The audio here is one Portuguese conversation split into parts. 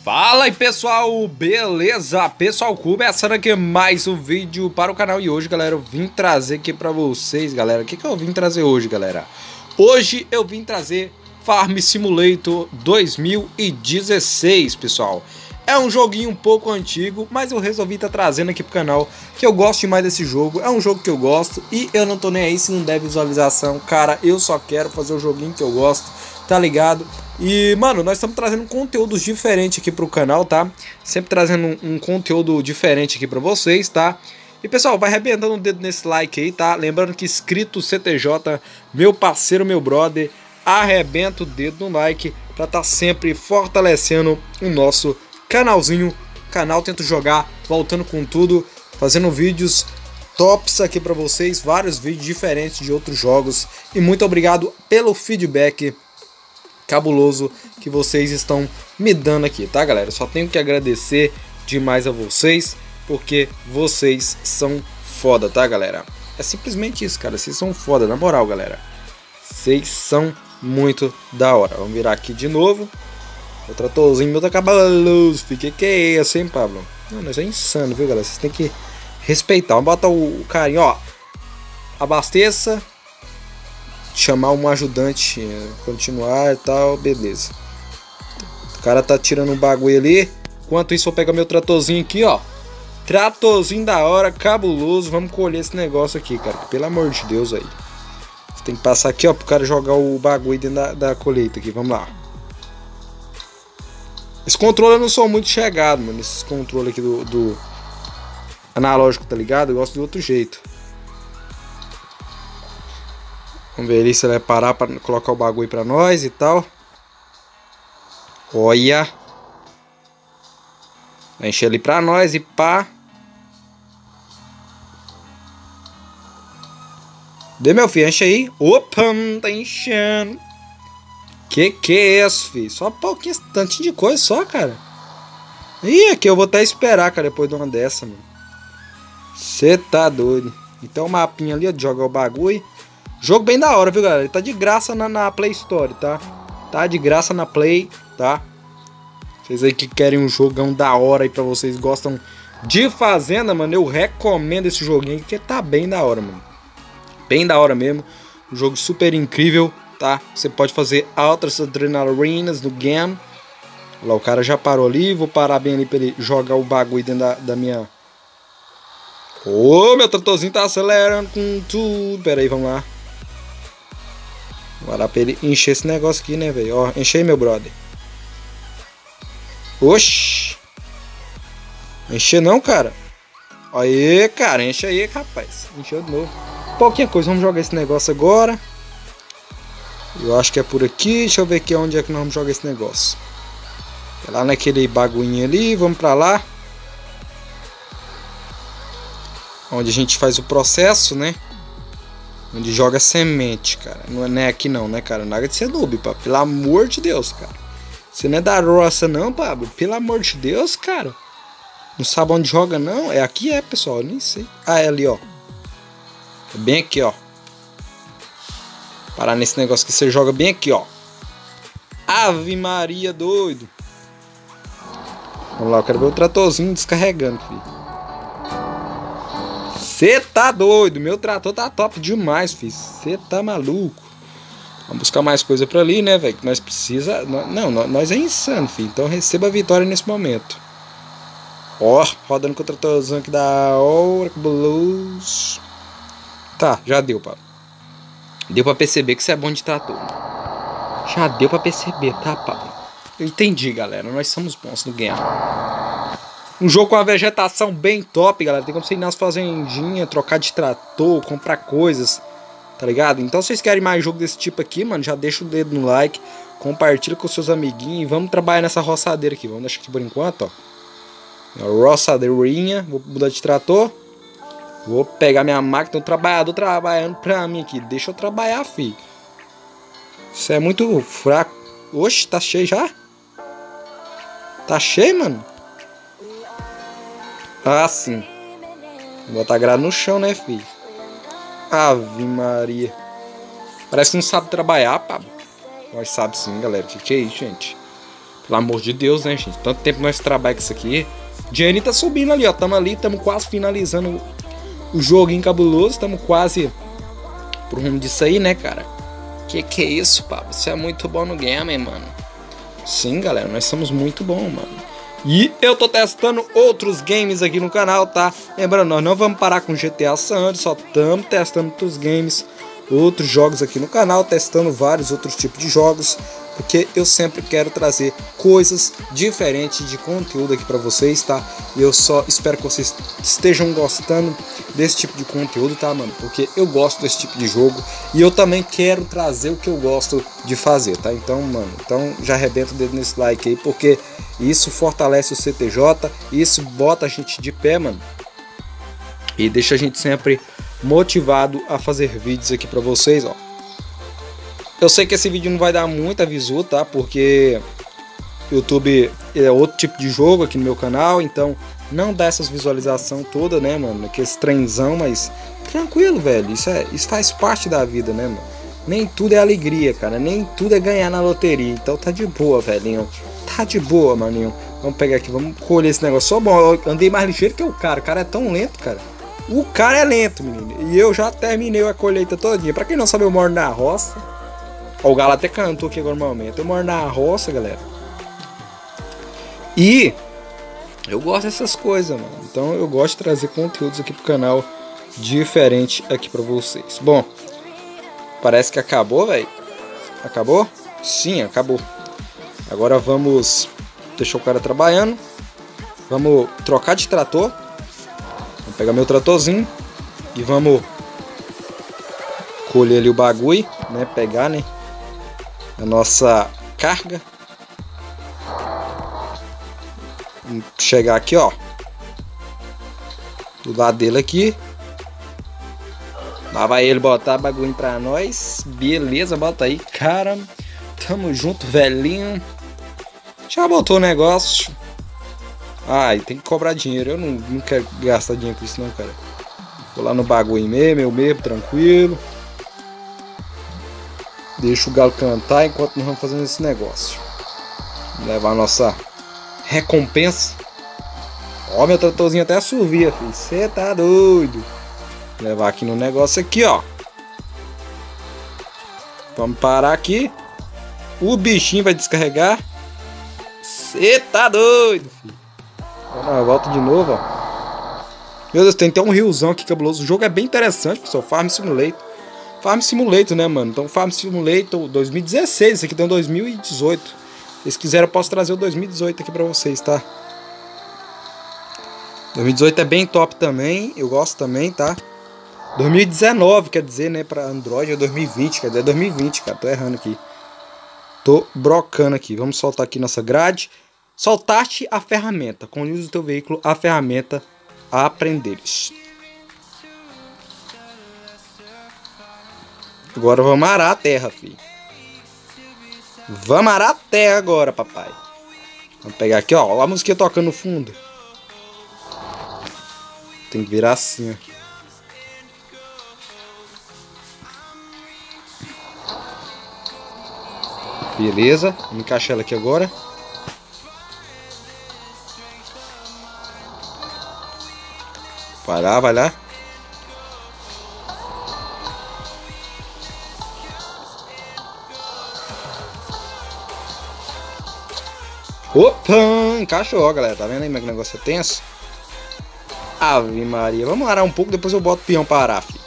Fala aí pessoal, beleza? Pessoal, começando aqui mais um vídeo para o canal. E hoje, galera, eu vim trazer aqui pra vocês, galera. O que eu vim trazer hoje, galera? Hoje eu vim trazer Farm Simulator 2016, pessoal. É um joguinho um pouco antigo, mas eu resolvi estar trazendo aqui pro canal, que eu gosto demais desse jogo. É um jogo que eu gosto e eu não tô nem aí se não der visualização. Cara, eu só quero fazer o joguinho que eu gosto, tá ligado? E, mano, nós estamos trazendo conteúdos diferentes aqui pro canal, tá? Sempre trazendo um conteúdo diferente aqui pra vocês, tá? E, pessoal, vai arrebentando o dedo nesse like aí, tá? Lembrando que inscrito CTJ, meu parceiro, meu brother, arrebenta o dedo no like pra tá sempre fortalecendo o nosso canalzinho. Canal Tento Jogar, voltando com tudo, fazendo vídeos tops aqui pra vocês, vários vídeos diferentes de outros jogos. E muito obrigado pelo feedback cabuloso que vocês estão me dando aqui, tá, galera? Eu só tenho que agradecer demais a vocês, porque vocês são foda, tá, galera? É simplesmente isso, cara. Vocês são foda, na moral, galera. Vocês são muito da hora. Vamos virar aqui de novo. O tratorzinho meu tá cabuloso. Que é isso, hein, Pablo? Mano, isso é insano, viu, galera? Vocês têm que respeitar. Vamos botar o carinho, ó. Abasteça. Chamar um ajudante, continuar e tal, beleza. O cara tá tirando um bagulho ali. Enquanto isso, vou pegar meu tratorzinho aqui, ó. Tratorzinho da hora, cabuloso. Vamos colher esse negócio aqui, cara. Pelo amor de Deus, aí. Você tem que passar aqui, ó, pro cara jogar o bagulho dentro da colheita aqui. Vamos lá. Esse controle eu não sou muito chegado, mano. Esse controle aqui do analógico, tá ligado? Eu gosto de outro jeito. Vamos ver ali se ele vai parar para colocar o bagulho pra nós e tal. Olha. Vai encher ali pra nós e pá. Dê, meu filho, enche aí. Opa, tá enchendo. Que é isso, filho? Só um pouquinho, tantinho de coisa só, cara. Ih, aqui eu vou até esperar, cara, depois de uma dessa, mano. Você tá doido. Então o mapinha ali, ó, de jogar o bagulho. Jogo bem da hora, viu, galera? Ele tá de graça na Play Store, tá? Tá de graça na Play, tá? Vocês aí que querem um jogão da hora aí pra vocês, gostam de fazenda, mano, eu recomendo esse joguinho, porque tá bem da hora, mano. Bem da hora mesmo. Um jogo super incrível, tá? Você pode fazer altas adrenalinas no game. Olha lá, o cara já parou ali. Vou parar bem ali pra ele jogar o bagulho dentro da minha... Ô, meu tratorzinho tá acelerando com tudo. Pera aí, vamos lá. Vou lá pra ele encher esse negócio aqui, né, velho? Ó, enche aí, meu brother. Oxi. Encher não, cara. Aí, cara, enche aí, rapaz. Encheu de novo. Pouquinha coisa, vamos jogar esse negócio agora. Eu acho que é por aqui. Deixa eu ver aqui onde é que nós vamos jogar esse negócio. É lá naquele bagulhinho ali, vamos pra lá. Onde a gente faz o processo, né? Onde joga semente, cara. Não é aqui não, né, cara? Nada de ser noob, pá. Pelo amor de Deus, cara. Você não é da roça não, Pablo? Pelo amor de Deus, cara. Não sabe onde joga, não? É aqui, pessoal. Eu nem sei. Ah, é ali, ó. É bem aqui, ó. Parar nesse negócio que você joga bem aqui, ó. Ave Maria, doido. Vamos lá, eu quero ver o tratorzinho descarregando, filho. Você tá doido, meu trator tá top demais, filho. Você tá maluco. Vamos buscar mais coisa pra ali, né, velho? Que nós precisa. Não, nós é insano, filho. Então receba a vitória nesse momento. Ó, rodando com o tratorzão aqui da hora, blues. Tá, já deu, pá. Deu pra perceber que você é bom de trator. Já deu pra perceber, tá, pá? Eu entendi, galera. Nós somos bons no game. Um jogo com uma vegetação bem top, galera. Tem como você ir nas fazendinhas, trocar de trator, comprar coisas, tá ligado? Então, se vocês querem mais jogo desse tipo aqui, mano, já deixa o dedo no like, compartilha com seus amiguinhos e vamos trabalhar nessa roçadeira aqui. Vamos deixar aqui por enquanto, ó. Roçadeirinha. Vou mudar de trator. Vou pegar minha máquina, o trabalhador trabalhando pra mim aqui. Deixa eu trabalhar, filho. Isso é muito fraco. Oxe, tá cheio já? Tá cheio, mano? Ah, sim. Vou botar grade no chão, né, filho? Ave Maria. Parece que não sabe trabalhar, Pablo. Nós sabe sim, galera. Que é isso, gente? Pelo amor de Deus, né, gente? Tanto tempo nós trabalhamos com isso aqui. O dinheirinho tá subindo ali, ó. Tamo ali, tamo quase finalizando o joguinho cabuloso. Tamo quase pro rumo disso aí, né, cara? Que é isso, pá? Você é muito bom no game, mano. Sim, galera, nós somos muito bons, mano. E eu tô testando outros games aqui no canal, tá? Lembrando, nós não vamos parar com GTA San Andreas, só estamos testando outros games, outros jogos aqui no canal, testando vários outros tipos de jogos, porque eu sempre quero trazer coisas diferentes de conteúdo aqui pra vocês, tá? E eu só espero que vocês estejam gostando desse tipo de conteúdo, tá, mano? Porque eu gosto desse tipo de jogo e eu também quero trazer o que eu gosto de fazer, tá? Então, mano, já arrebenta o dedo nesse like aí, porque isso fortalece o CTJ, isso bota a gente de pé, mano, e deixa a gente sempre motivado a fazer vídeos aqui pra vocês, ó. Eu sei que esse vídeo não vai dar muita visu, tá? Porque YouTube é outro tipo de jogo aqui no meu canal, então não dá essas visualização toda, né, mano? Aqueles trenzão, mas tranquilo, velho. Isso faz parte da vida, né, mano? Nem tudo é alegria, cara. Nem tudo é ganhar na loteria. Então tá de boa, velhinho. Tá de boa, maninho. Vamos pegar aqui, vamos colher esse negócio. Só bom, eu andei mais ligeiro que o cara. O cara é tão lento, cara. O cara é lento, menino. E eu já terminei a colheita todinha. Pra quem não sabe, eu moro na roça. Ó, o Galo até cantou aqui agora no momento. Eu moro na roça, galera. E eu gosto dessas coisas, mano. Então eu gosto de trazer conteúdos aqui pro canal diferente aqui pra vocês. Bom, parece que acabou, velho. Acabou? Sim, acabou. Agora vamos deixar o cara trabalhando. Vamos trocar de trator. Vamos pegar meu tratorzinho e vamos colher ali o bagulho, né? Pegar, né? A nossa carga. Vamos chegar aqui, ó, do lado dele aqui. Lá vai ele botar bagulho pra nós. Beleza, bota aí, cara. Tamo junto, velhinho. Já botou o negócio. Ai, tem que cobrar dinheiro. Eu não quero gastar dinheiro com isso não, cara. Vou lá no bagulho mesmo, eu mesmo, tranquilo. Deixa o galo cantar enquanto nós vamos fazendo esse negócio. Levar a nossa recompensa. Ó, meu tratorzinho até assovia, filho. Você tá doido. Levar aqui no negócio aqui, ó. Vamos parar aqui. O bichinho vai descarregar. Você tá doido, filho. Vamos, volta de novo, ó. Meu Deus, tem até um riozão aqui cabuloso. O jogo é bem interessante, pessoal. Farm Simulator. Farm Simulator, né, mano? Então, Farm Simulator 2016. Esse aqui tem 2018. Se vocês quiserem, eu posso trazer o 2018 aqui pra vocês, tá? 2018 é bem top também. Eu gosto também, tá? 2019, quer dizer, né? Pra Android é 2020. Quer dizer, é 2020, cara. Tô errando aqui. Tô brocando aqui. Vamos soltar aqui nossa grade. Soltar-te a ferramenta. Conduz o teu veículo a ferramenta a aprenderes. Agora vamos arar a terra, filho. Vamos arar a terra agora, papai. Vamos pegar aqui, ó. Olha a musiquinha tocando no fundo. Tem que virar assim, ó. Beleza. Vamos encaixar ela aqui agora. Vai lá, vai lá. Opa, encaixou, ó, galera. Tá vendo aí como é que o negócio é tenso? Ave Maria. Vamos arar um pouco, depois eu boto o peão para arar, filho.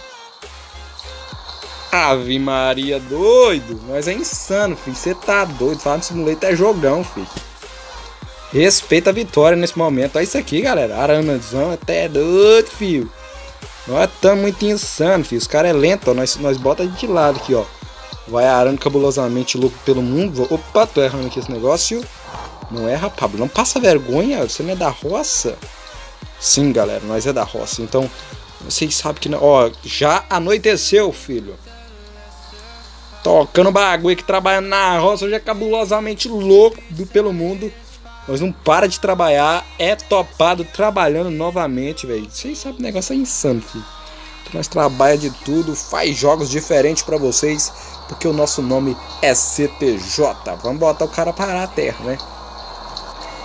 Ave Maria, doido. Mas é insano, filho. Você tá doido. Farm Simulator é jogão, filho. Respeita a vitória nesse momento. Olha isso aqui, galera. Aranazão até doido, filho. Nós estamos muito insano, filho. Os caras é lento, ó. Nós bota de lado aqui, ó. Vai arando cabulosamente louco pelo mundo. Opa, tô errando aqui esse negócio. Não erra, Pablo. Não passa vergonha. Você não é da roça? Sim, galera. Nós é da roça. Então, vocês sabem que... Ó, já anoiteceu, filho. Tocando bagulho aqui, trabalhando na roça. Hoje é cabulosamente louco pelo mundo. Nós não para de trabalhar. É topado trabalhando novamente, velho. Vocês sabem, o negócio é insano, filho. Então, nós trabalhamos de tudo. Faz jogos diferentes pra vocês. Porque o nosso nome é CTJ. Vamos botar o cara parar a terra, né?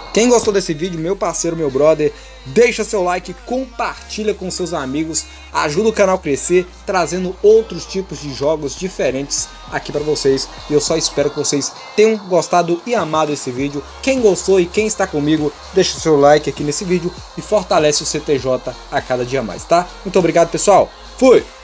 Quem gostou desse vídeo, meu parceiro, meu brother, deixa seu like, compartilha com seus amigos, ajuda o canal a crescer, trazendo outros tipos de jogos diferentes aqui para vocês. E eu só espero que vocês tenham gostado e amado esse vídeo. Quem gostou e quem está comigo, deixa seu like aqui nesse vídeo e fortalece o CTJ a cada dia mais, tá? Muito obrigado, pessoal. Fui!